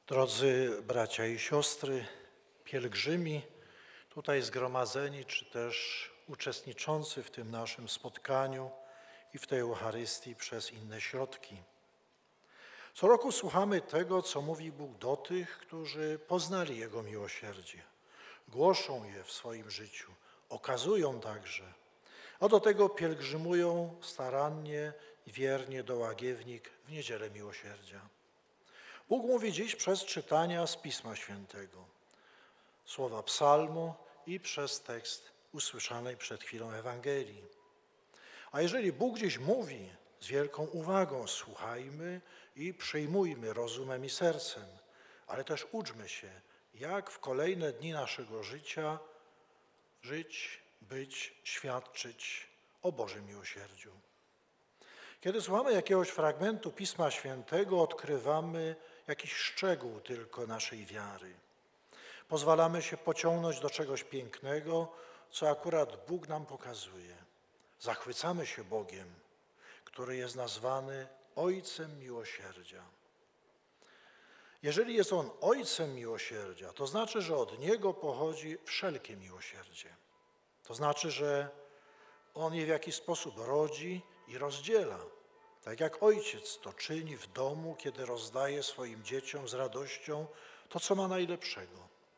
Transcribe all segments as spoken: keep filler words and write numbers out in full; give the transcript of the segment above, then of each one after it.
Drodzy bracia i siostry, pielgrzymi tutaj zgromadzeni, czy też uczestniczący w tym naszym spotkaniu i w tej Eucharystii przez inne środki. Co roku słuchamy tego, co mówi Bóg do tych, którzy poznali Jego miłosierdzie. Głoszą je w swoim życiu, okazują także, a do tego pielgrzymują starannie i wiernie do Łagiewnik w Niedzielę Miłosierdzia. Bóg mówi dziś przez czytania z Pisma Świętego, słowa psalmu i przez tekst usłyszanej przed chwilą Ewangelii. A jeżeli Bóg dziś mówi, z wielką uwagą słuchajmy i przyjmujmy rozumem i sercem, ale też uczmy się, jak w kolejne dni naszego życia żyć, być, świadczyć o Bożym miłosierdziu. Kiedy słuchamy jakiegoś fragmentu Pisma Świętego, odkrywamy jakiś szczegół tylko naszej wiary. Pozwalamy się pociągnąć do czegoś pięknego, co akurat Bóg nam pokazuje. Zachwycamy się Bogiem, który jest nazwany Ojcem Miłosierdzia. Jeżeli jest On Ojcem Miłosierdzia, to znaczy, że od Niego pochodzi wszelkie miłosierdzie. To znaczy, że On je w jakiś sposób rodzi i rozdziela. Tak jak ojciec to czyni w domu, kiedy rozdaje swoim dzieciom z radością to, co ma najlepszego.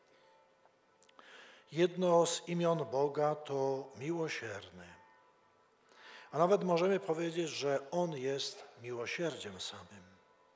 Jedno z imion Boga to miłosierny. A nawet możemy powiedzieć, że On jest miłosierdziem samym.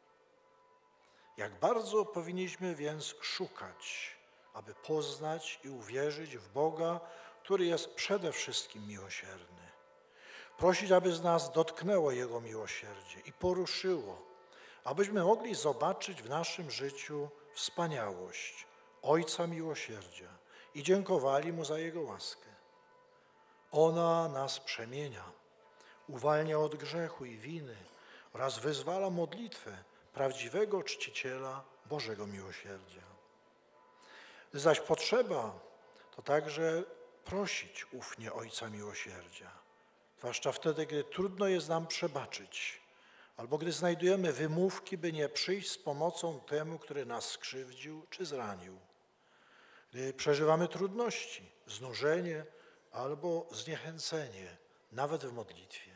Jak bardzo powinniśmy więc szukać, aby poznać i uwierzyć w Boga, który jest przede wszystkim miłosierny. Prosić, aby z nas dotknęło Jego miłosierdzie i poruszyło, abyśmy mogli zobaczyć w naszym życiu wspaniałość Ojca Miłosierdzia i dziękowali Mu za Jego łaskę. Ona nas przemienia, uwalnia od grzechu i winy oraz wyzwala modlitwę prawdziwego czciciela Bożego Miłosierdzia. Gdy zaś potrzeba, to także prosić ufnie Ojca Miłosierdzia. Zwłaszcza wtedy, gdy trudno jest nam przebaczyć, albo gdy znajdujemy wymówki, by nie przyjść z pomocą temu, który nas skrzywdził czy zranił. Gdy przeżywamy trudności, znużenie albo zniechęcenie, nawet w modlitwie.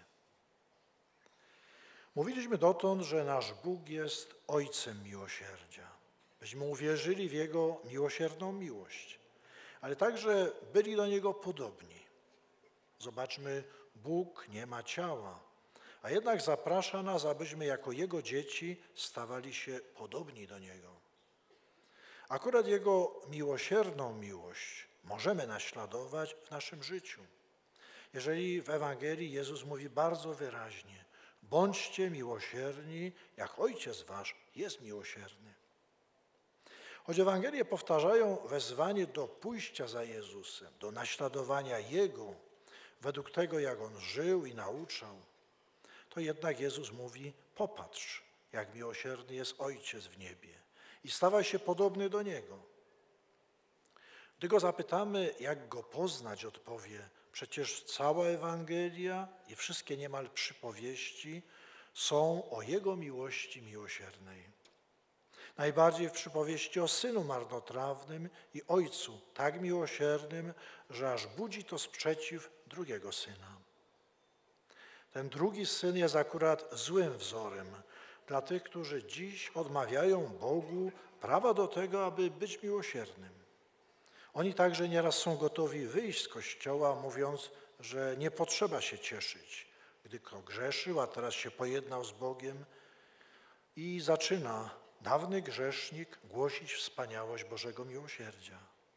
Mówiliśmy dotąd, że nasz Bóg jest Ojcem miłosierdzia. Byśmy uwierzyli w Jego miłosierną miłość, ale także byli do Niego podobni. Zobaczmy, Bóg nie ma ciała, a jednak zaprasza nas, abyśmy jako Jego dzieci stawali się podobni do Niego. Akurat Jego miłosierną miłość możemy naśladować w naszym życiu. Jeżeli w Ewangelii Jezus mówi bardzo wyraźnie: bądźcie miłosierni, jak Ojciec Wasz jest miłosierny. Choć Ewangelie powtarzają wezwanie do pójścia za Jezusem, do naśladowania Jego, według tego, jak On żył i nauczał, to jednak Jezus mówi: popatrz, jak miłosierny jest Ojciec w niebie i stawaj się podobny do Niego. Gdy Go zapytamy, jak Go poznać, odpowie: przecież cała Ewangelia i wszystkie niemal przypowieści są o Jego miłości miłosiernej. Najbardziej w przypowieści o synu marnotrawnym i ojcu tak miłosiernym, że aż budzi to sprzeciw drugiego syna. Ten drugi syn jest akurat złym wzorem dla tych, którzy dziś odmawiają Bogu prawa do tego, aby być miłosiernym. Oni także nieraz są gotowi wyjść z kościoła, mówiąc, że nie potrzeba się cieszyć, gdy kto grzeszył, a teraz się pojednał z Bogiem, i zaczyna dawny grzesznik głosić wspaniałość Bożego miłosierdzia.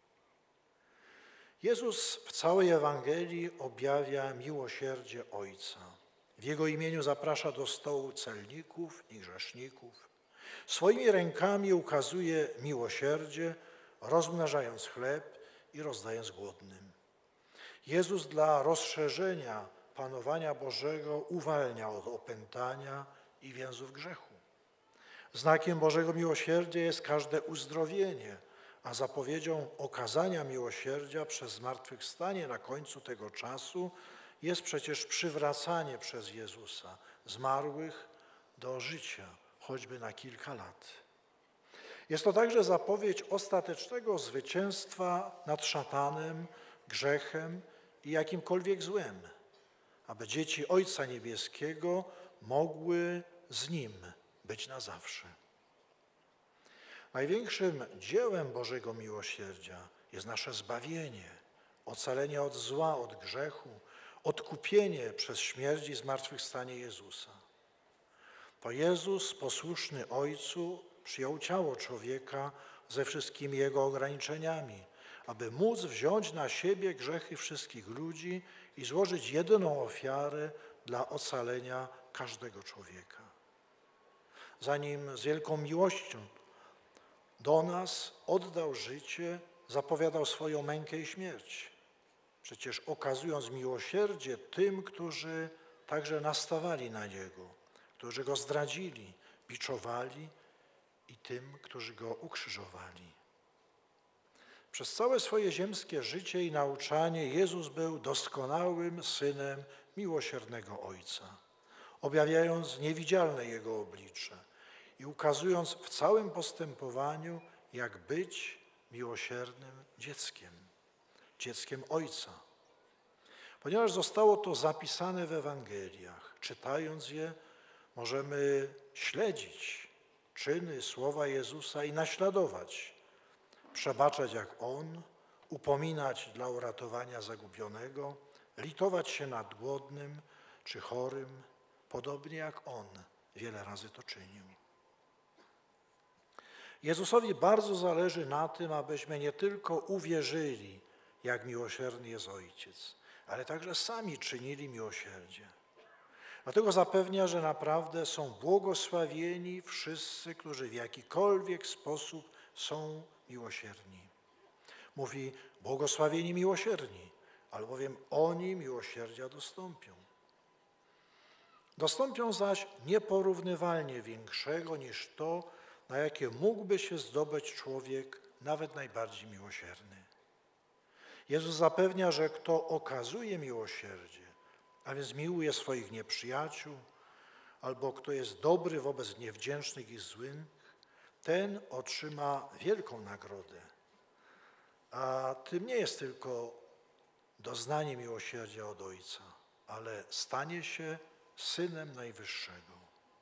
Jezus w całej Ewangelii objawia miłosierdzie Ojca. W Jego imieniu zaprasza do stołu celników i grzeszników. Swoimi rękami ukazuje miłosierdzie, rozmnażając chleb i rozdając głodnym. Jezus dla rozszerzenia panowania Bożego uwalnia od opętania i więzów grzechu. Znakiem Bożego miłosierdzia jest każde uzdrowienie, a zapowiedzią okazania miłosierdzia przez zmartwychwstanie na końcu tego czasu jest przecież przywracanie przez Jezusa zmarłych do życia, choćby na kilka lat. Jest to także zapowiedź ostatecznego zwycięstwa nad szatanem, grzechem i jakimkolwiek złem, aby dzieci Ojca Niebieskiego mogły z Nim być na zawsze. Największym dziełem Bożego miłosierdzia jest nasze zbawienie, ocalenie od zła, od grzechu, odkupienie przez śmierć i zmartwychwstanie Jezusa. To Jezus, posłuszny Ojcu, przyjął ciało człowieka ze wszystkimi jego ograniczeniami, aby móc wziąć na siebie grzechy wszystkich ludzi i złożyć jedyną ofiarę dla ocalenia każdego człowieka. Zanim z wielką miłością do nas oddał życie, zapowiadał swoją mękę i śmierć. Przecież okazując miłosierdzie tym, którzy także nastawali na Niego, którzy Go zdradzili, biczowali i tym, którzy Go ukrzyżowali. Przez całe swoje ziemskie życie i nauczanie Jezus był doskonałym Synem miłosiernego Ojca, objawiając niewidzialne Jego oblicze i ukazując w całym postępowaniu, jak być miłosiernym dzieckiem, dzieckiem Ojca. Ponieważ zostało to zapisane w Ewangeliach, czytając je, możemy śledzić czyny, słowa Jezusa i naśladować, przebaczać jak On, upominać dla uratowania zagubionego, litować się nad głodnym czy chorym, podobnie jak On wiele razy to czynił. Jezusowi bardzo zależy na tym, abyśmy nie tylko uwierzyli, jak miłosierny jest Ojciec, ale także sami czynili miłosierdzie. Dlatego zapewnia, że naprawdę są błogosławieni wszyscy, którzy w jakikolwiek sposób są miłosierni. Mówi, błogosławieni miłosierni, albowiem oni miłosierdzia dostąpią. Dostąpią zaś nieporównywalnie większego niż to, na jakie mógłby się zdobyć człowiek, nawet najbardziej miłosierny. Jezus zapewnia, że kto okazuje miłosierdzie, a więc miłuje swoich nieprzyjaciół, albo kto jest dobry wobec niewdzięcznych i złych, ten otrzyma wielką nagrodę. A tym nie jest tylko doznanie miłosierdzia od Ojca, ale stanie się Synem Najwyższego.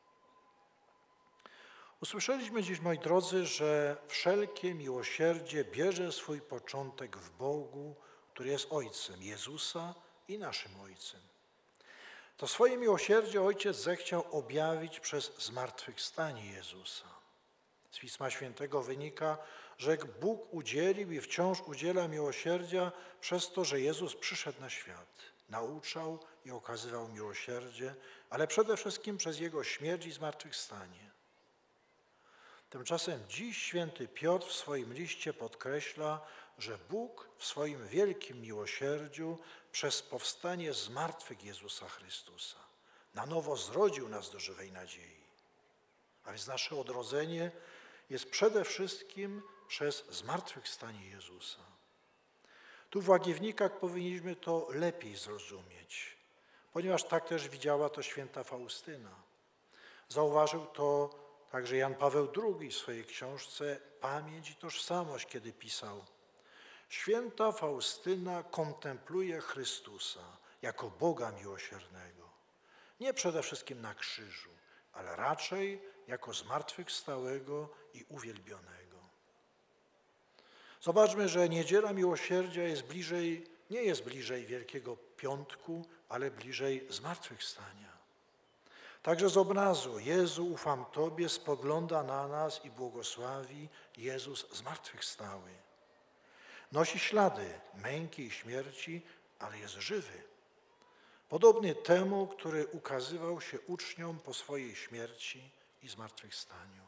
Usłyszeliśmy dziś, moi drodzy, że wszelkie miłosierdzie bierze swój początek w Bogu, który jest Ojcem Jezusa i naszym Ojcem. To swoje miłosierdzie Ojciec zechciał objawić przez zmartwychwstanie Jezusa. Z Pisma Świętego wynika, że Bóg udzielił i wciąż udziela miłosierdzia przez to, że Jezus przyszedł na świat, nauczał i okazywał miłosierdzie, ale przede wszystkim przez Jego śmierć i zmartwychwstanie. Tymczasem dziś święty Piotr w swoim liście podkreśla, że Bóg w swoim wielkim miłosierdziu przez powstanie z martwych Jezusa Chrystusa na nowo zrodził nas do żywej nadziei. A więc nasze odrodzenie jest przede wszystkim przez zmartwychwstanie Jezusa. Tu w Łagiewnikach powinniśmy to lepiej zrozumieć, ponieważ tak też widziała to święta Faustyna. Zauważył to także Jan Paweł drugi w swojej książce Pamięć i tożsamość, kiedy pisał: Święta Faustyna kontempluje Chrystusa jako Boga miłosiernego. Nie przede wszystkim na krzyżu, ale raczej jako zmartwychwstałego i uwielbionego. Zobaczmy, że Niedziela Miłosierdzia jest bliżej, nie jest bliżej Wielkiego Piątku, ale bliżej zmartwychwstania. Także z obrazu Jezu, ufam Tobie, spogląda na nas i błogosławi Jezus zmartwychwstały. Nosi ślady męki i śmierci, ale jest żywy. Podobny temu, który ukazywał się uczniom po swojej śmierci i zmartwychwstaniu.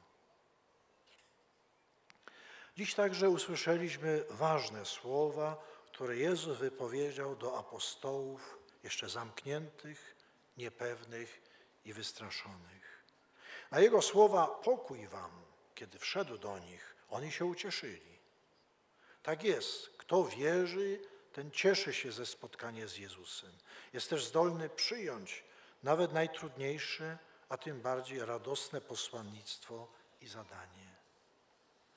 Dziś także usłyszeliśmy ważne słowa, które Jezus wypowiedział do apostołów jeszcze zamkniętych, niepewnych i wystraszonych. Na Jego słowa pokój wam, kiedy wszedł do nich, oni się ucieszyli. Tak jest, kto wierzy, ten cieszy się ze spotkania z Jezusem. Jest też zdolny przyjąć nawet najtrudniejsze, a tym bardziej radosne posłannictwo i zadanie.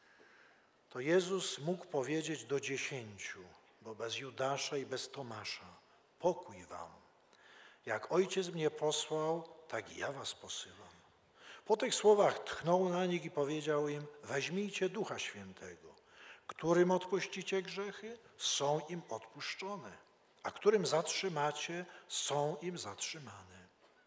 to Jezus mógł powiedzieć do dziesięciu, bo bez Judasza i bez Tomasza: pokój wam. Jak Ojciec mnie posłał, tak i ja was posyłam. Po tych słowach tchnął na nich i powiedział im: weźmijcie Ducha Świętego. Którym odpuścicie grzechy, są im odpuszczone, a którym zatrzymacie, są im zatrzymane.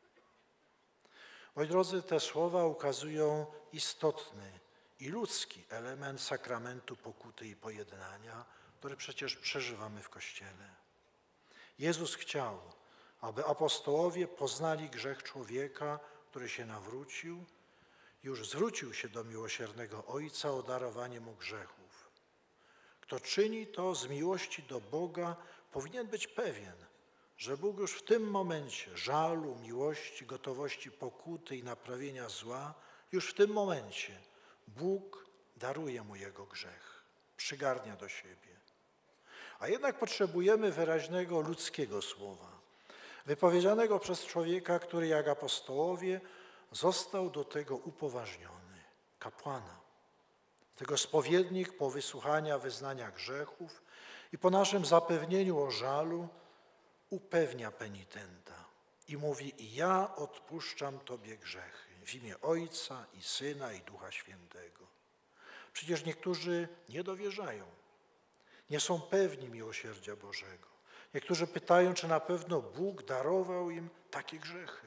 Moi drodzy, te słowa ukazują istotny i ludzki element sakramentu pokuty i pojednania, który przecież przeżywamy w Kościele. Jezus chciał, aby apostołowie poznali grzech człowieka, który się nawrócił, już zwrócił się do miłosiernego Ojca o darowanie mu grzechów. Kto czyni to z miłości do Boga, powinien być pewien, że Bóg już w tym momencie żalu, miłości, gotowości pokuty i naprawienia zła, już w tym momencie Bóg daruje mu jego grzech, przygarnia do siebie. A jednak potrzebujemy wyraźnego ludzkiego słowa, wypowiedzianego przez człowieka, który jak apostołowie został do tego upoważniony, kapłana. Tego spowiednik po wysłuchaniu wyznania grzechów i po naszym zapewnieniu o żalu upewnia penitenta i mówi: ja odpuszczam Tobie grzechy w imię Ojca i Syna i Ducha Świętego. Przecież niektórzy nie dowierzają, nie są pewni miłosierdzia Bożego. Niektórzy pytają, czy na pewno Bóg darował im takie grzechy.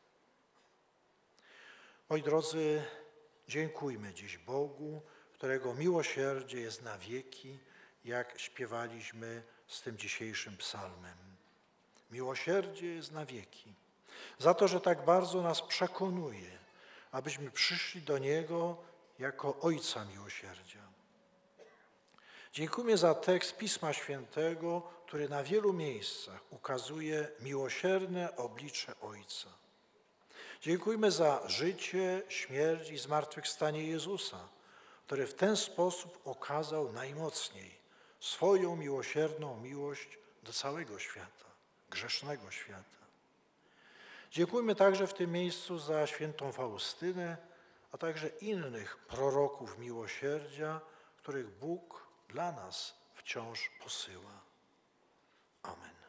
Moi drodzy, dziękujmy dziś Bogu, którego miłosierdzie jest na wieki, jak śpiewaliśmy z tym dzisiejszym psalmem. Miłosierdzie jest na wieki. Za to, że tak bardzo nas przekonuje, abyśmy przyszli do Niego jako Ojca miłosierdzia. Dziękujemy za tekst Pisma Świętego, który na wielu miejscach ukazuje miłosierne oblicze Ojca. Dziękujemy za życie, śmierć i zmartwychwstanie Jezusa, który w ten sposób okazał najmocniej swoją miłosierną miłość do całego świata, grzesznego świata. Dziękujemy także w tym miejscu za świętą Faustynę, a także innych proroków miłosierdzia, których Bóg dla nas wciąż posyła. Amen.